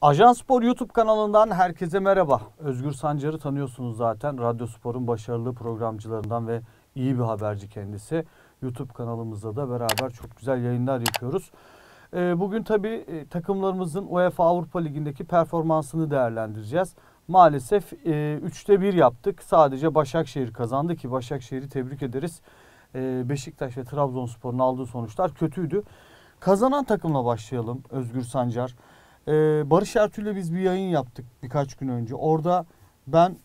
Ajanspor YouTube kanalından herkese merhaba. Özgür Sancar'ı tanıyorsunuz zaten. Radyospor'un başarılı programcılarından ve iyi bir haberci kendisi. YouTube kanalımızda da beraber çok güzel yayınlar yapıyoruz. Bugün tabii takımlarımızın UEFA Avrupa Ligi'ndeki performansını değerlendireceğiz. Maalesef 3'te 1 yaptık. Sadece Başakşehir kazandı ki Başakşehir'i tebrik ederiz. Beşiktaş ve Trabzonspor'un aldığı sonuçlar kötüydü. Kazanan takımla başlayalım Özgür Sancar. Barış Ertuğ'la biz bir yayın yaptık birkaç gün önce. Orada ben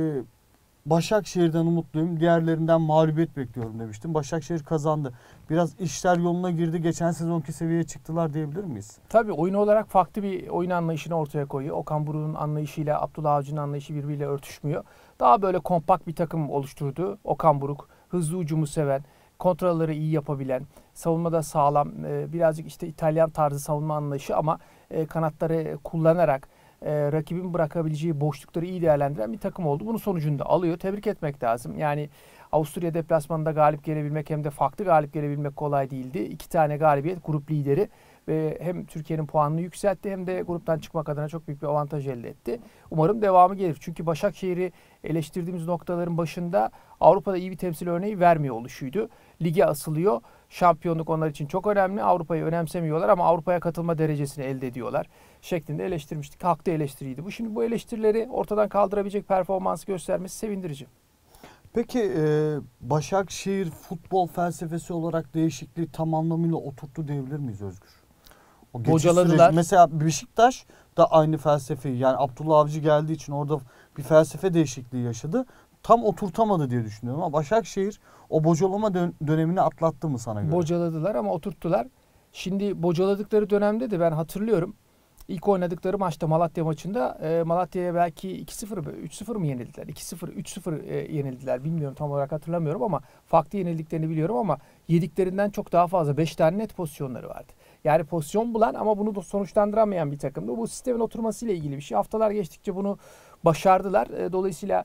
Başakşehir'den umutluyum, diğerlerinden mağlubiyet bekliyorum demiştim. Başakşehir kazandı. Biraz işler yoluna girdi. Geçen sezonki seviyeye çıktılar diyebilir miyiz? Tabii oyun olarak farklı bir oyun anlayışını ortaya koyuyor. Okan Buruk'un anlayışıyla Abdullah Avcı'nın anlayışı birbiriyle örtüşmüyor. Daha böyle kompakt bir takım oluşturdu Okan Buruk. Hızlı hücumu seven, kontrolleri iyi yapabilen, savunmada sağlam, birazcık işte İtalyan tarzı savunma anlayışı ama kanatları kullanarak rakibin bırakabileceği boşlukları iyi değerlendiren bir takım oldu. Bunun sonucunu da alıyor. Tebrik etmek lazım. Yani Avusturya deplasmanında galip gelebilmek hem de farklı galip gelebilmek kolay değildi. 2 tane galibiyet grup lideri ve hem Türkiye'nin puanını yükseltti hem de gruptan çıkmak adına çok büyük bir avantaj elde etti. Umarım devamı gelir. Çünkü Başakşehir'i eleştirdiğimiz noktaların başında Avrupa'da iyi bir temsil örneği vermiyor oluşuydu. Lige asılıyor. Şampiyonluk onlar için çok önemli. Avrupa'yı önemsemiyorlar ama Avrupa'ya katılma derecesini elde ediyorlar şeklinde eleştirmiştik. Haklı eleştiriydi bu. Şimdi bu eleştirileri ortadan kaldırabilecek performans göstermesi sevindirici. Peki Başakşehir futbol felsefesi olarak değişikliği tam anlamıyla oturttu diyebilir miyiz Özgür? O Bocaladılar. Mesela Beşiktaş da aynı felsefeyi, yani Abdullah Avcı geldiği için orada bir felsefe değişikliği yaşadı. Tam oturtamadı diye düşünüyorum ama Başakşehir o bocalama dönemini atlattı mı sana göre? Bocaladılar ama oturttular. Şimdi bocaladıkları dönemde de ben hatırlıyorum. İlk oynadıkları maçta Malatya maçında Malatya'ya belki 2-0 3-0 mı yenildiler? 2-0, 3-0 yenildiler. Bilmiyorum, tam olarak hatırlamıyorum ama farklı yenildiklerini biliyorum ama yediklerinden çok daha fazla. 5 tane net pozisyonları vardı. Yani pozisyon bulan ama bunu da sonuçlandıramayan bir takımdı. Bu sistemin oturmasıyla ilgili bir şey. Haftalar geçtikçe bunu başardılar. Dolayısıyla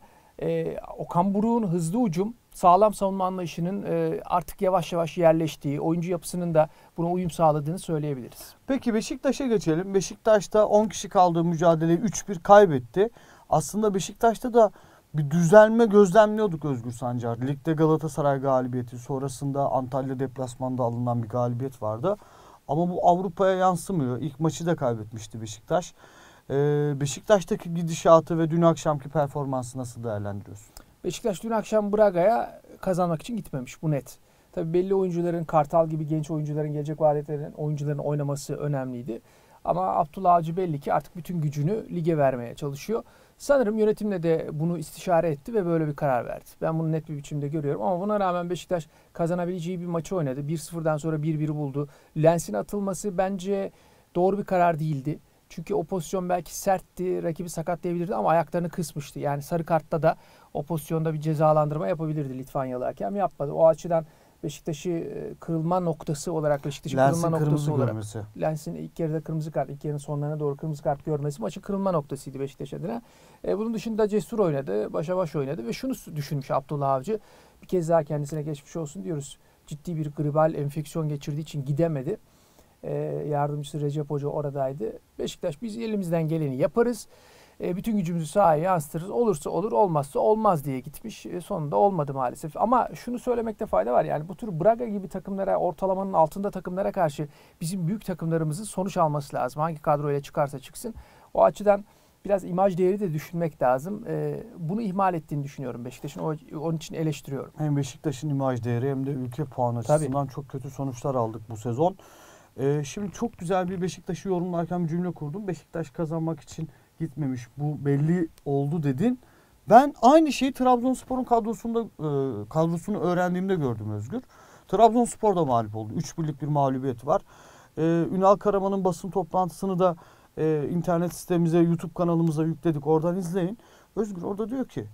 Okan Buruk'un hızlı hücum, sağlam savunma anlayışının artık yavaş yavaş yerleştiği, oyuncu yapısının da buna uyum sağladığını söyleyebiliriz. Peki Beşiktaş'a geçelim. Beşiktaş'ta 10 kişi kaldığı mücadeleyi 3-1 kaybetti. Aslında Beşiktaş'ta da bir düzelme gözlemliyorduk Özgür Sancar. Ligde Galatasaray galibiyeti, sonrasında Antalya deplasmanda alınan bir galibiyet vardı. Ama bu Avrupa'ya yansımıyor. İlk maçı da kaybetmişti Beşiktaş. Beşiktaş'taki gidişatı ve dün akşamki performansı nasıl değerlendiriyorsun? Beşiktaş dün akşam Braga'ya kazanmak için gitmemiş, bu net. Tabii belli oyuncuların, Kartal gibi genç oyuncuların, gelecek vadelerin oyuncuların oynaması önemliydi. Ama Abdullah Avcı belli ki artık bütün gücünü lige vermeye çalışıyor. Sanırım yönetimle de bunu istişare etti ve böyle bir karar verdi. Ben bunu net bir biçimde görüyorum ama buna rağmen Beşiktaş kazanabileceği bir maçı oynadı. 1-0'dan sonra 1-1 buldu. Lens'in atılması bence doğru bir karar değildi. Çünkü o pozisyon belki sertti, rakibi sakatlayabilirdi ama ayaklarını kısmıştı. Yani sarı kartta da o pozisyonda bir cezalandırma yapabilirdi Litvanyalı hakem, yapmadı. O açıdan Beşiktaş'ı kırılma noktası olarak, Lens'in ilk yarıda kırmızı kart, ilk yarının sonlarına doğru kırmızı kart görmesi maçın kırılma noktasıydı Beşiktaş adına. Bunun dışında Cesur oynadı, başa baş oynadı ve şunu düşünmüş Abdullah Avcı. Bir kez daha kendisine geçmiş olsun diyoruz. Ciddi bir gribal enfeksiyon geçirdiği için gidemedi. Yardımcısı Recep Hoca oradaydı. Beşiktaş, biz elimizden geleni yaparız. Bütün gücümüzü sahaya yansıtırız. Olursa olur, olmazsa olmaz diye gitmiş. Sonunda olmadı maalesef. Ama şunu söylemekte fayda var. Yani bu tür Braga gibi takımlara, ortalamanın altında takımlara karşı bizim büyük takımlarımızın sonuç alması lazım. Hangi kadroyla çıkarsa çıksın. O açıdan biraz imaj değeri de düşünmek lazım. Bunu ihmal ettiğini düşünüyorum Beşiktaş'ın. Onun için eleştiriyorum. Hem Beşiktaş'ın imaj değeri hem de ülke puan açısından çok kötü sonuçlar aldık bu sezon. Şimdi çok güzel bir Beşiktaş'ı yorumlarken bir cümle kurdum. Beşiktaş kazanmak için gitmemiş, bu belli oldu dedin. Ben aynı şeyi Trabzonspor'un kadrosunu öğrendiğimde gördüm Özgür. Trabzonspor da mağlup oldu. 3-1'lik bir mağlubiyeti var. Ünal Karaman'ın basın toplantısını da internet sitemize, YouTube kanalımıza yükledik. Oradan izleyin. Özgür orada diyor ki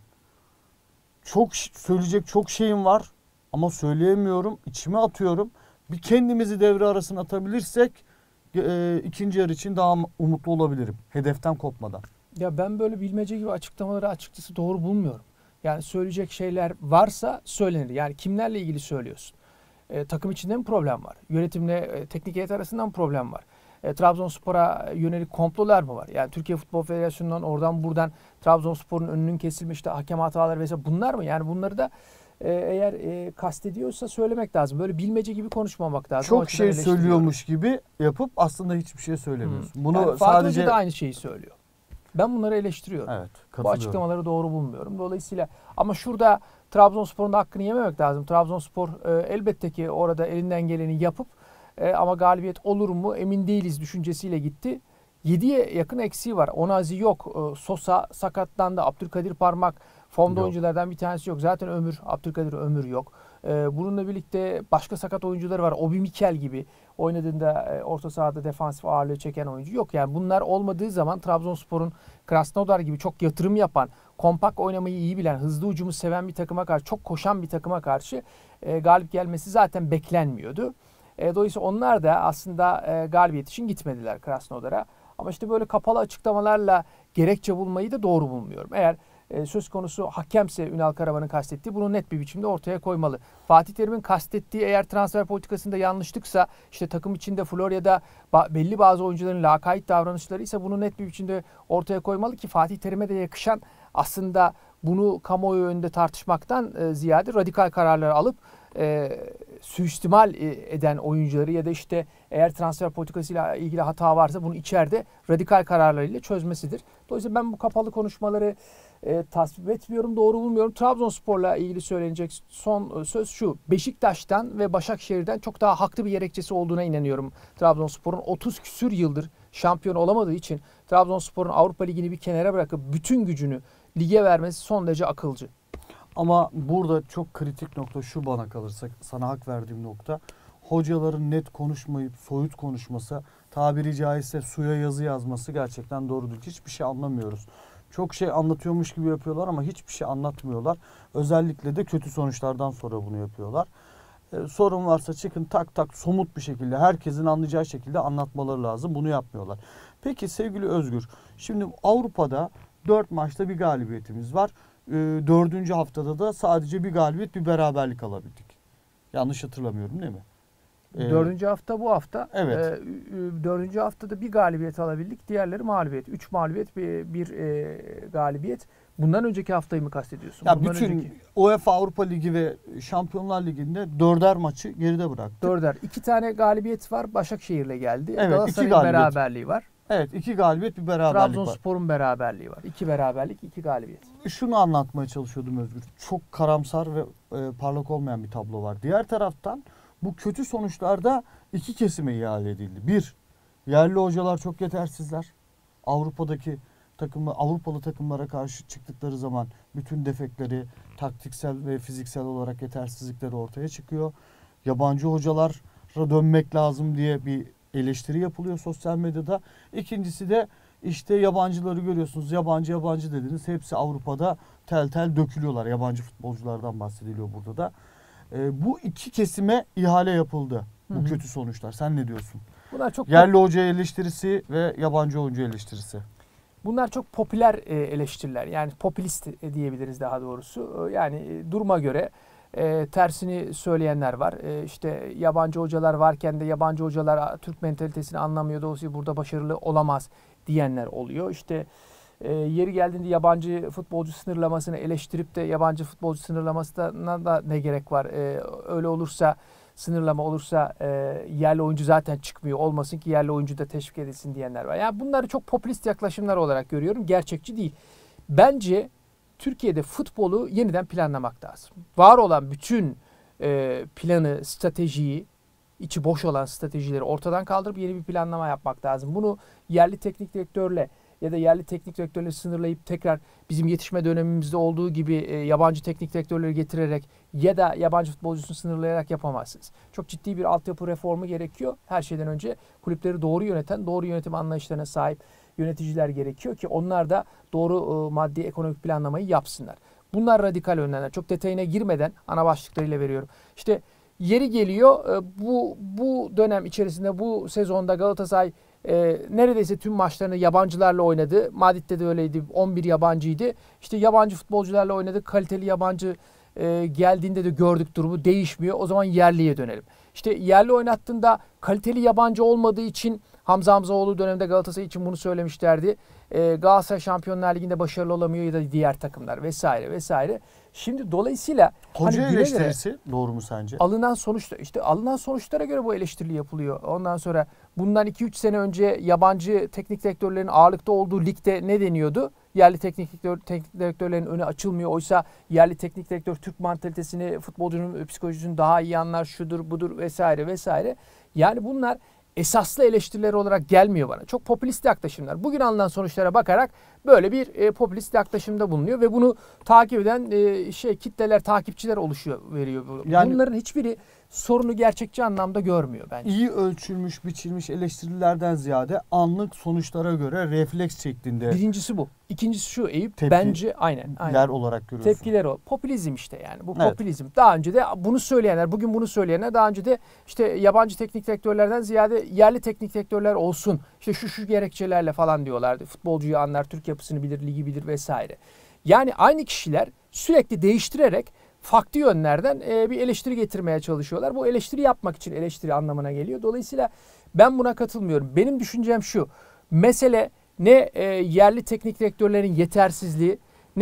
çok söyleyecek çok şeyim var ama söyleyemiyorum, içime atıyorum. Bir kendimizi devre arasına atabilirsek ikinci yarı için daha umutlu olabilirim. Hedeften kopmadan. Ya ben böyle bilmece gibi açıklamaları açıkçası doğru bulmuyorum. Yani söyleyecek şeyler varsa söylenir. Yani kimlerle ilgili söylüyorsun? Takım içinde mi problem var? Yönetimle teknik heyet arasında mı problem var? Trabzonspor'a yönelik komplolar mı var? Yani Türkiye Futbol Federasyonu'ndan oradan buradan Trabzonspor'un önünün kesilmiş de hakem hataları vesaire bunlar mı? Yani bunları da eğer kastediyorsa söylemek lazım. Böyle bilmece gibi konuşmamak lazım. Çok şey söylüyormuş gibi yapıp aslında hiçbir şey söylemiyorsun. Bunu yani Fatih Hoca da aynı şeyi söylüyor. Ben bunları eleştiriyorum. Evet, bu açıklamaları doğru bulmuyorum. Dolayısıyla ama şurada Trabzonspor'un da hakkını yememek lazım. Trabzonspor elbette ki orada elinden geleni yapıp ama galibiyet olur mu emin değiliz düşüncesiyle gitti. 7'ye yakın eksiği var. Onazi yok. Sosa sakatlandı. Abdülkadir Parmak formda oyunculardan bir tanesi yok. Zaten Abdülkadir Ömür yok. Bununla birlikte başka sakat oyuncuları var. Obi Mikel gibi oynadığında orta sahada defansif ağırlığı çeken oyuncu yok. Yani bunlar olmadığı zaman Trabzonspor'un Krasnodar gibi çok yatırım yapan, kompakt oynamayı iyi bilen, hızlı hücumu seven bir takıma karşı, çok koşan bir takıma karşı galip gelmesi zaten beklenmiyordu. Dolayısıyla onlar da aslında galibiyet için gitmediler Krasnodar'a. Ama işte böyle kapalı açıklamalarla gerekçe bulmayı da doğru bulmuyorum. Eğer söz konusu hakemse Ünal Karaman'ın kastettiği bunu net bir biçimde ortaya koymalı. Fatih Terim'in kastettiği eğer transfer politikasında yanlışlıksa işte takım içinde Florya'da belli bazı oyuncuların lakayt davranışları ise bunu net bir biçimde ortaya koymalı ki Fatih Terim'e de yakışan aslında bunu kamuoyu önünde tartışmaktan ziyade radikal kararlar alıp suistimal eden oyuncuları ya da işte eğer transfer politikasıyla ilgili hata varsa bunu içeride radikal kararlarıyla çözmesidir. Dolayısıyla ben bu kapalı konuşmaları tasvip etmiyorum, doğru bulmuyorum. Trabzonspor'la ilgili söylenecek son söz şu. Beşiktaş'tan ve Başakşehir'den çok daha haklı bir gerekçesi olduğuna inanıyorum. Trabzonspor'un 30 küsür yıldır şampiyon olamadığı için Trabzonspor'un Avrupa Ligi'ni bir kenara bırakıp bütün gücünü lige vermesi son derece akılcı. Ama burada çok kritik nokta şu, bana kalırsa sana hak verdiğim nokta. Hocaların net konuşmayıp soyut konuşması, tabiri caizse suya yazı yazması gerçekten doğru değil. Hiçbir şey anlamıyoruz. Çok şey anlatıyormuş gibi yapıyorlar ama hiçbir şey anlatmıyorlar. Özellikle de kötü sonuçlardan sonra bunu yapıyorlar. Sorun varsa çıkın tak tak somut bir şekilde herkesin anlayacağı şekilde anlatmaları lazım. Bunu yapmıyorlar. Peki sevgili Özgür, şimdi Avrupa'da 4 maçta bir galibiyetimiz var. 4. haftada da sadece bir galibiyet, bir beraberlik alabildik. Yanlış hatırlamıyorum değil mi? 4. hafta bu hafta. Evet. 4. haftada bir galibiyet alabildik. Diğerleri mağlubiyet. 3 mağlubiyet, bir galibiyet. Bundan önceki haftayı mı kastediyorsun? Ya bütün UEFA Avrupa Ligi ve Şampiyonlar Ligi'nde 4'er maçı geride bıraktık. 4'er. 2 tane galibiyet var. Başakşehir'le geldi. Evet, Galatasaray'ın beraberliği var. Evet, 2 galibiyet, bir beraberlik var. Trabzonspor'un beraberliği var. 2 beraberlik, 2 galibiyet. Şunu anlatmaya çalışıyordum Özgür. Çok karamsar ve parlak olmayan bir tablo var. Diğer taraftan bu kötü sonuçlarda iki kesime ihale edildi. Bir, yerli hocalar çok yetersizler. Avrupalı takımlara karşı çıktıkları zaman bütün defekleri, taktiksel ve fiziksel olarak yetersizlikleri ortaya çıkıyor. Yabancı hocalara dönmek lazım diye bir eleştiri yapılıyor sosyal medyada. İkincisi de işte yabancıları görüyorsunuz. Yabancı dediniz. Hepsi Avrupa'da tel tel dökülüyorlar. Yabancı futbolculardan bahsediliyor burada da. Bu iki kesime ihale yapıldı. Bu kötü sonuçlar. Sen ne diyorsun? Bunlar çok yerli hoca eleştirisi ve yabancı oyuncu eleştirisi. Bunlar çok popüler eleştiriler. Yani popülist diyebiliriz daha doğrusu. Yani duruma göre tersini söyleyenler var. İşte yabancı hocalar varken de yabancı hocalar Türk mentalitesini anlamıyor. Dolayısıyla burada başarılı olamaz diyenler oluyor. İşte yeri geldiğinde yabancı futbolcu sınırlamasını eleştirip de yabancı futbolcu sınırlamasına da ne gerek var? Öyle olursa, sınırlama olursa yerli oyuncu zaten çıkmıyor. Olmasın ki yerli oyuncu da teşvik edilsin diyenler var. Yani bunları çok popülist yaklaşımlar olarak görüyorum. Gerçekçi değil. Bence Türkiye'de futbolu yeniden planlamak lazım. Var olan bütün planı, stratejiyi, içi boş olan stratejileri ortadan kaldırıp yeni bir planlama yapmak lazım. Bunu yerli teknik direktörle ya da yerli teknik direktörleri sınırlayıp tekrar bizim yetişme dönemimizde olduğu gibi yabancı teknik direktörleri getirerek ya da yabancı futbolcusunu sınırlayarak yapamazsınız. Çok ciddi bir altyapı reformu gerekiyor. Her şeyden önce kulüpleri doğru yöneten, doğru yönetim anlayışlarına sahip yöneticiler gerekiyor ki onlar da doğru maddi ekonomik planlamayı yapsınlar. Bunlar radikal önlemler. Çok detayına girmeden ana başlıklarıyla veriyorum. İşte yeri geliyor bu dönem içerisinde bu sezonda Galatasaray neredeyse tüm maçlarını yabancılarla oynadı. Madrid'de de öyleydi. 11 yabancıydı. İşte yabancı futbolcularla oynadı. Kaliteli yabancı geldiğinde de gördük durumu değişmiyor. O zaman yerliye dönelim. İşte yerli oynattığında kaliteli yabancı olmadığı için Hamza Hamzaoğlu döneminde Galatasaray için bunu söylemişlerdi. Galatasaray Şampiyonlar Ligi'nde başarılı olamıyor ya da diğer takımlar vesaire vesaire. Şimdi dolayısıyla hoca hani eleştirisi doğru mu sence? alınan sonuçlara göre bu eleştiri yapılıyor. Ondan sonra bundan 2-3 sene önce yabancı teknik direktörlerin ağırlıkta olduğu ligde ne deniyordu? Yerli teknik direktörlerin önü açılmıyor. Oysa yerli teknik direktör Türk mantalitesini, futbolcunun psikolojisini daha iyi anlar, şudur budur vesaire vesaire. Yani bunlar esaslı eleştiriler olarak gelmiyor bana. Çok popülist yaklaşımlar. Bugün alınan sonuçlara bakarak böyle bir popülist yaklaşımda bulunuyor ve bunu takip eden kitleler, takipçiler veriyor. Yani, bunların hiçbiri sorunu gerçekçi anlamda görmüyor bence. İyi ölçülmüş, biçilmiş eleştirilerden ziyade anlık sonuçlara göre refleks şeklinde. Birincisi bu. İkincisi şu Eyüp. Tepki, bence aynen. olarak görüyorsun. Tepkiler o. Popülizm işte yani. Bu popülizm. Daha önce de bugün bunu söyleyenler daha önce de işte yabancı teknik direktörlerden ziyade yerli teknik direktörler olsun. İşte şu gerekçelerle falan diyorlardı. Futbolcuyu anlar, Türk yapısını bilir, ligi bilir vesaire. Yani aynı kişiler sürekli değiştirerek farklı yönlerden bir eleştiri getirmeye çalışıyorlar. Bu eleştiri yapmak için eleştiri anlamına geliyor. Dolayısıyla ben buna katılmıyorum. Benim düşüncem şu. Mesele yerli teknik direktörlerin yetersizliği,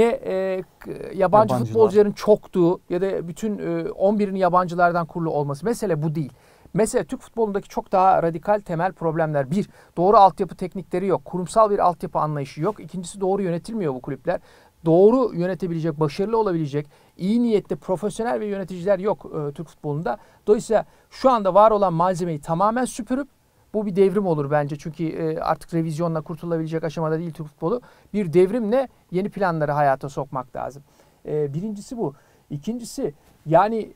yabancı futbolcuların çoktuğu ya da bütün 11'in yabancılardan kurulu olması. Mesele bu değil. Mesele Türk futbolundaki çok daha radikal temel problemler. Bir, doğru altyapı teknikleri yok. Kurumsal bir altyapı anlayışı yok. İkincisi, doğru yönetilmiyor bu kulüpler. Doğru yönetebilecek, başarılı olabilecek, iyi niyetli, profesyonel ve yöneticiler yok Türk futbolunda. Dolayısıyla şu anda var olan malzemeyi tamamen süpürüp, bu bir devrim olur bence. Çünkü artık revizyonla kurtulabilecek aşamada değil Türk futbolu. Bir devrimle yeni planları hayata sokmak lazım. Birincisi bu. İkincisi yani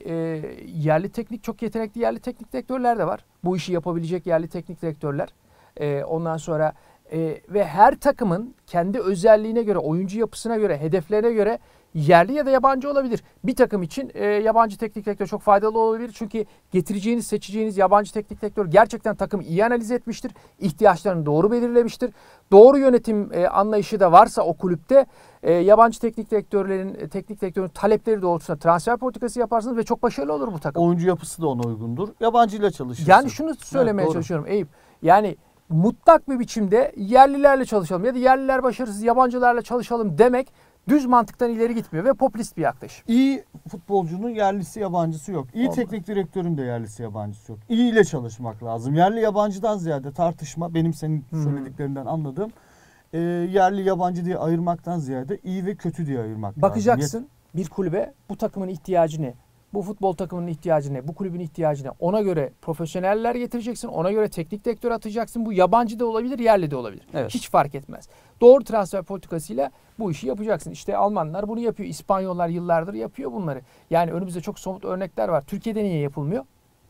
çok yetenekli yerli teknik direktörler de var. Bu işi yapabilecek yerli teknik direktörler. Ondan sonra ve her takımın kendi özelliğine göre, oyuncu yapısına göre, hedeflerine göre yerli ya da yabancı olabilir. Bir takım için yabancı teknik direktör çok faydalı olabilir. Çünkü seçeceğiniz yabancı teknik direktör gerçekten takımı iyi analiz etmiştir. İhtiyaçlarını doğru belirlemiştir. Doğru yönetim anlayışı da varsa o kulüpte yabancı teknik direktörün talepleri doğrultusunda transfer politikası yaparsınız ve çok başarılı olur bu takım. Oyuncu yapısı da ona uygundur. Yabancıyla çalışırsın. Yani şunu söylemeye çalışıyorum Eyüp. Yani mutlak bir biçimde yerlilerle çalışalım ya da yerliler başarısız yabancılarla çalışalım demek düz mantıktan ileri gitmiyor ve popülist bir yaklaşım. İyi futbolcunun yerlisi yabancısı yok. İyi teknik direktörün de yerlisi yabancısı yok. İyi ile çalışmak lazım. Yerli yabancıdan ziyade tartışma, benim senin söylediklerinden anladığım, yerli yabancı diye ayırmaktan ziyade iyi ve kötü diye ayırmak lazım. Bakacaksın bir kulübe, bu takımın ihtiyacı ne? Bu futbol takımının ihtiyacı ne? Bu kulübün ihtiyacı ne? Ona göre profesyoneller getireceksin. Ona göre teknik direktör atacaksın. Bu yabancı da olabilir, yerli de olabilir. Evet. Hiç fark etmez. Doğru transfer politikasıyla bu işi yapacaksın. İşte Almanlar bunu yapıyor. İspanyollar yıllardır yapıyor bunları. Yani önümüzde çok somut örnekler var. Türkiye'de niye yapılmıyor?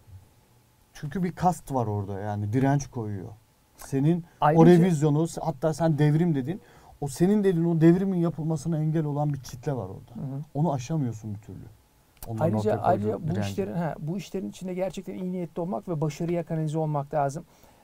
Çünkü bir kast var orada, yani direnç koyuyor. Senin Ayrıca, o revizyonu, hatta sen devrim dedin. O senin dediğin o devrimin yapılmasına engel olan bir kitle var orada. Onu aşamıyorsun bir türlü. Ayrıca bu işlerin içinde gerçekten iyi niyetli olmak ve başarıya kanalize olmak lazım.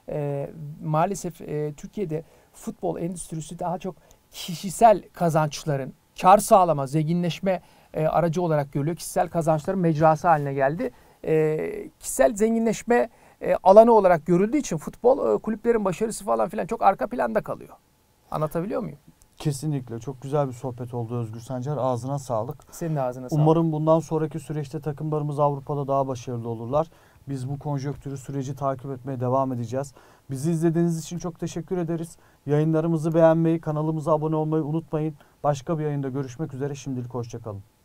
Maalesef Türkiye'de futbol endüstrisi daha çok kişisel kazançların, kar sağlama, zenginleşme aracı olarak görülüyor. Kişisel kazançların mecrası haline geldi. Kişisel zenginleşme alanı olarak görüldüğü için futbol kulüplerin başarısı falan filan çok arka planda kalıyor. Anlatabiliyor muyum? Kesinlikle. Çok güzel bir sohbet oldu Özgür Sancar. Ağzına sağlık. Senin de ağzına sağlık. Umarım bundan sonraki süreçte takımlarımız Avrupa'da daha başarılı olurlar. Biz bu konjonktürü, süreci takip etmeye devam edeceğiz. Bizi izlediğiniz için çok teşekkür ederiz. Yayınlarımızı beğenmeyi, kanalımıza abone olmayı unutmayın. Başka bir yayında görüşmek üzere. Şimdilik hoşça kalın.